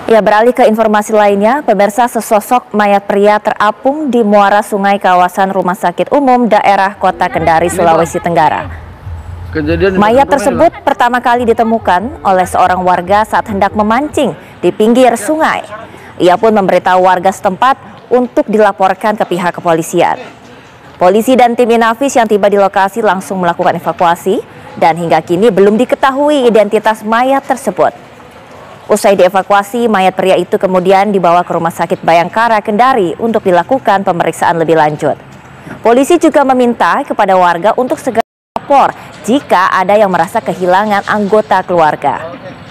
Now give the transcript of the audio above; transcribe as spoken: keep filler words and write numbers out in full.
Ya, beralih ke informasi lainnya, pemirsa, sesosok mayat pria terapung di muara sungai kawasan Rumah Sakit Umum daerah Kota Kendari, Sulawesi Tenggara. Mayat tersebut pertama kali ditemukan oleh seorang warga saat hendak memancing di pinggir sungai. Ia pun memberitahu warga setempat untuk dilaporkan ke pihak kepolisian. Polisi dan tim Inafis yang tiba di lokasi langsung melakukan evakuasi dan hingga kini belum diketahui identitas mayat tersebut. Usai dievakuasi, mayat pria itu kemudian dibawa ke Rumah Sakit Bayangkara Kendari untuk dilakukan pemeriksaan lebih lanjut. Polisi juga meminta kepada warga untuk segera lapor jika ada yang merasa kehilangan anggota keluarga.